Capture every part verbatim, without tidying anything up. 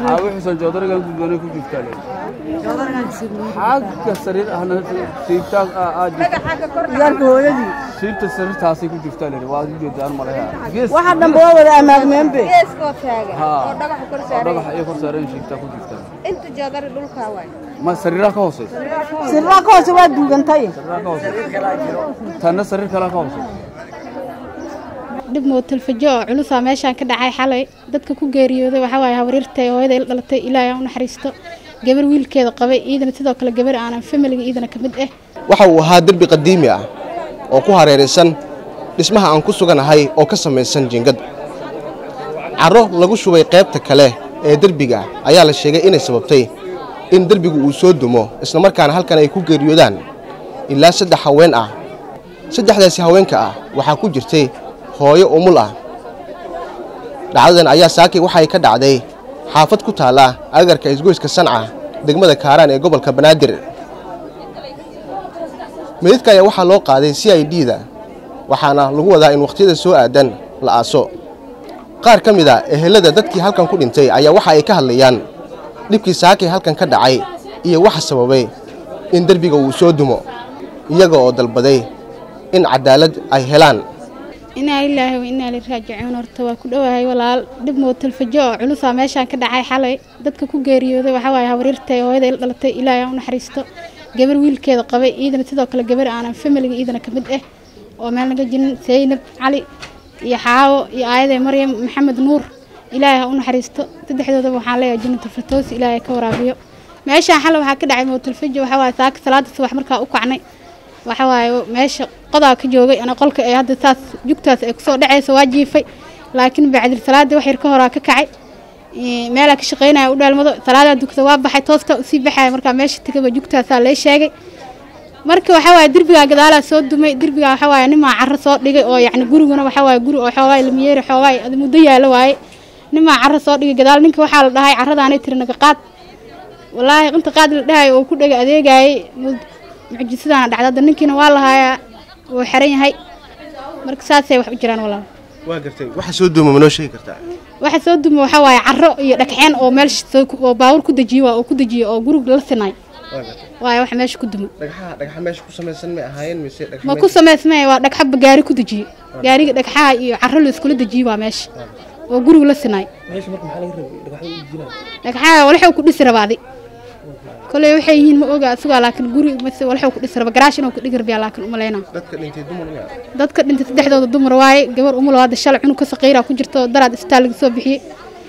عاوي حسن جودر كان كدوني كنت تكلم جودر كان حاجة سرير أنا سيبتها آجي يارك هو يدي سيبت السرير تاسي كنت تكلم واجي جدار مريها واحد نبوه ولا أمام من بي يس كوفياga oo dhagax kor saaray dhagax ay kor saaray siibtaa ku jirtaa inta jadar dhulka waay ma sariira ka hoosay sariira ka hoosay waa duugantay sariira ka hoosay tan sariir kala ka hoosay dib mootil fajo culus ah meeshan ka dhacay xalay dadka ku geeriyooday waxa waay hawrirtay hooyada dhalatay ilaahay u naxariisto gabar wiilkeeda qabay iidana sidoo kale gabar aanan family iidana kamid ah waxa uu ahaa darbi qadiimi ah oo ku hareeraysan dhismaha aan ku suganahay oo ka samaysan jingad caro lagu shubay qaybta kale ee darbiga ayaa la sheegay inay sababtay in darbigu uu soo dumo isla markaana halkan ay ku geeriyoodaan ilaa saddex haween ah saddexdaasi haweenka ah waxaa ku jirtay hooyo umul ah dhacdadan ayaa saakay waxay ka dhacday xaafad ku taala agarka isgoyska Sanca degmada Kaaraan ee gobolka Banaadir meedka ayaa waxaa loo qaaday C I D-da waxaana lagu wadaa in waqtiyada soo aadan la aaso qaar ka mid ah ehelada dadkii halkan ku dhintay ayaa waxa ay ka hadlayaan dhibkii saakay halkan ka dhacay iyo waxa sababay in darbiga uu soo dumo iyaga oo dalbaday in cadaalad ay helaan inaa ilaahay wa inaa ilaahi raajicuun horta waa ku dhawahay walaal dib mootil fajo culus ah meeshan ka dhacay xalay dadka ku geeriyooday waxa waay hawrirtay hooyada dhalatay ilaahay u naxariisto gabar wiilkeeda qabay iidana sidoo kale gabar aanan family iidana kamid ah oo meel naga jirin Zaynab Cali iyo Xaawo iyo Aayade Maryam Maxamed Nuur ilaahay u naxariisto saddexdooda waxaan leeyahay jannada firdaws ilaahay ka waraabiyo meesha xal waxa ka dhacay mootil fajo waxa waay saak salaada subax markaa u kacnay waxa waay meesha qodaa ka joogay ana qolka ay hadda taas jugtaas ay ku soo dhacayso waajiifay laakiin bacdi salaada wax yar ka hor ka kacay meel ka shaqeynaa u dhalmado salaada dugta waa baxay toosta u sii baxay markaa meesha tagaba jugtaas la sheegay marka waxa waay dirbiga gadaala soo dumay dirbiga waxa waay nima carro soo dhigay oo yacni guriguna waxa waay guri oo xoogaa ilmiyeer xoogaa ad muddo yaalo waay nima carro soo dhigay gadaal ninka waxa la dhahay carradaanay tirinaga qaad wallaahi inta qaad la dhahay oo ku dhagay adeegay mucjisadana dhacda ninkiina waa la hayaa oo xiran yahay marka saasay wax u jiraan walaal waa gartay waxa soo dumo ma noo sheegi kartaa waxa soo dumo waxa waay carro iyo dhagxeen oo meel oo baawur ku dajiyo oo ku dajiyo oo guriga la sinay waay wax meesha ku dumo dhagxaha dhagxa meesha ku samaysan ma ahaayeen mise dhagxa ma ku samaysmay waa dhagxa gaari ku dajiyo gaariga dhagxaha iyo carro la isku dajiyo waa meesha oo guriga la sinay meesha marka maxaa laga rabay dhagxaha u dejinaa dhagxaha waxa ku dhisi rabaaday kale waxay yihiin ma oga asuga laakiin guri ma waxa ku dhisraba garaash inuu ku dhigir biya laakiin uma leena dadka dhintay dumar ma dadka dhintay saddexdooda dumar waay gabar umul wada shal cunug ka saqiira ku jirto daraad istaal laga soo bixiyay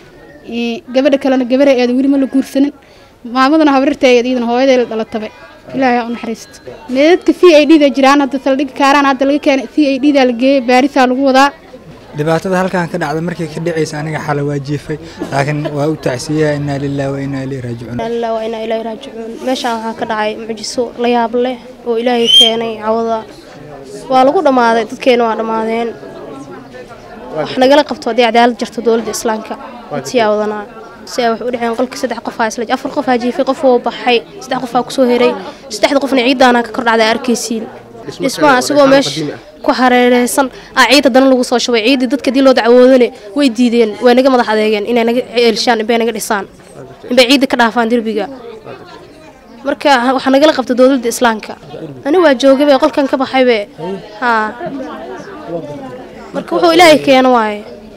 ee gabadha kalena gabar ay wali ma la guursanin maamadana habrirtay iyadana hooyadeeda dhalatay ilaahay u naxariisto meedka C I D-da jiraan hadda saldhig Kaaraan hadda laga keenay C I D-da la geeyay baarisa lagu wadaa dhibaatada halkaan ka dhacda markii ka dhacaysa aniga xal waajiifay laakiin waa u tacsiyaa inna lillahi wa inna ilayhi raaji'uun alla wa inna ilayhi raaji'uun meesha waxa ka dhacay mucjiso la yaab leh oo ilaahay keenay cawada waa lagu dhamaaday dadkeena waa dhamaadeen wax nagala qabto hadii cadaalad jirto dawladda islaamka tiyawadana si ay wax u dhaceen qolka saddex qof ah isla afar qof hajiifay qof oo baxay saddex qof ku soo heeray saddexda qofna ciidana ka kordhacday arkaysiin isma asagoo meesha ku hareereysan ciida dan lagu soo shubay ciidi dadka dii loo dacwoodane way diideen way naga madax adeegeen inay naga eelshaan inay naga dhisaan inay ciidi ka dhaafaan dirbiga marka waxa naga la qabto dawladda islaamka ani waa joogay qolkan ka baxay be ha marka wuxuu ilaahay keenay waay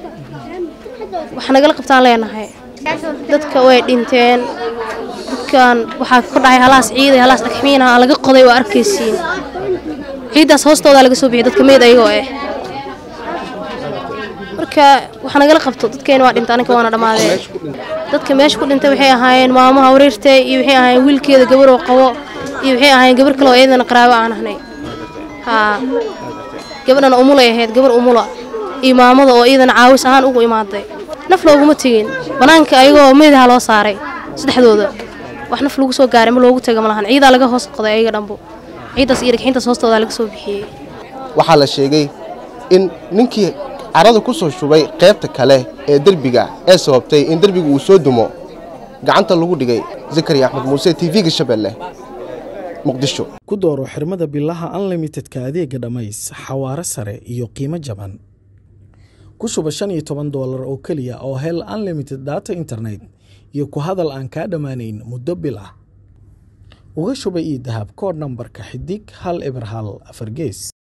waxa naga la qabtaan leenahay dadka way dhinteen dadkan waxa ka dhacay halaas ciid iyo halaas dhagxmiina laga qoday waa arkaysiin ciidaas hoostooda laga soo bixiyay dadka meed ayagoo ah marka waxa nagala qabto dadkeena waa dhintaan ka wana dhamaadeen dadka meesha ku dhintay waxay ahaayeen maamaha wareertay iyo waxay ahaayeen wiilkeeda gabar oo qabo iyo waxay ahaayeen gabar kale oo eedana qaraabo aan ahnay ha gabadhan umul ay ahayd gabar umula iyo maamada oo eedana caawis ahaan ugu imaaday naf looguma tagin banaanka ayagoo meedaha loo saaray saddexdooda wax naf lagu soo gaaray ma loogu tagay malahan ciida laga hoos qoday ayaga dhanbo ciidaas iyo dhagxinta hoostooda laga soo bixiyay waxa la sheegay in ninkii carrada ku soo shubay qaybta kale ee darbiga ee sababtay in darbigu uu soo dumo gacanta lagu dhigay Zakariya Axmed Muuse T V-ga Shabeelle Muqdisho ku dooro xirmada billaha unlimited-ka adeega dhamays xawaare sare iyo qiimo jaban ku shuba shan iyo toban doolar oo kaliya oo hel unlimited data internet iyo ku hadal aan kaa dhammaanayn muddo bil ah. Uga shuba ii dahab koodh nambarka xidig hal eber hal afar gees.